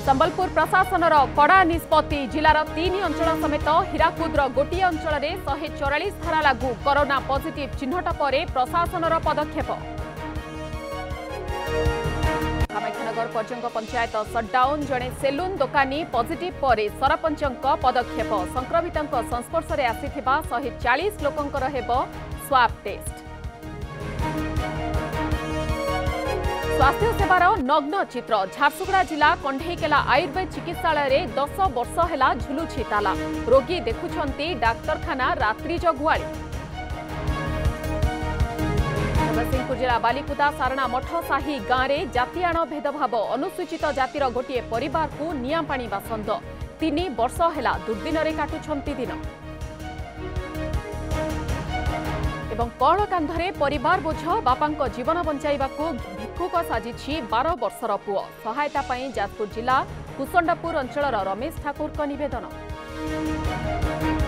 संबलपुर प्रशासनर कड़ा निष्पत्ति जिलार 3 अंचल समेत हीराकुदर गोटे अंचल में 144 धारा लागू कोरोना पॉजिटिव चिन्हट पर प्रशासनर पदक्षेप। कामाख्यानगर पर्यंक पंचायत सटडाउन जड़े सेलून दोकानी पॉजिटिव पर सरपंच पदक्षेप। संक्रमित संस्पर्श में आसीथिबा 140 लोकंकर हेबो स्वाब टेस्ट। स्वास्थ्य सेवार नग्न चित्र झारसुगुड़ा जिला कंढेईकेला आयुर्वेद चिकित्सालय 10 वर्ष है झुलुछि ताला। रोगी देखुछंती डाक्तरखाना रात्रि जगुआली। जगतसिंहपुर जिला बालिकुदा सारणा मठ साही गाँव में जातीयाण भेदभाव अनुसूचित जातिर गोटे परिवार को निया पानी बासंद 3 वर्ष है दुर्दिन काटुछंती दिन। एवं कौल कांधरे परिवार बोझ बापा जीवन बंचाइबा भिक्षुक साजिछि 12 वर्षर पुओ। सहायता पाई जाजपुर जिला कुसंडापुर अंचल रमेश ठाकुर निवेदन।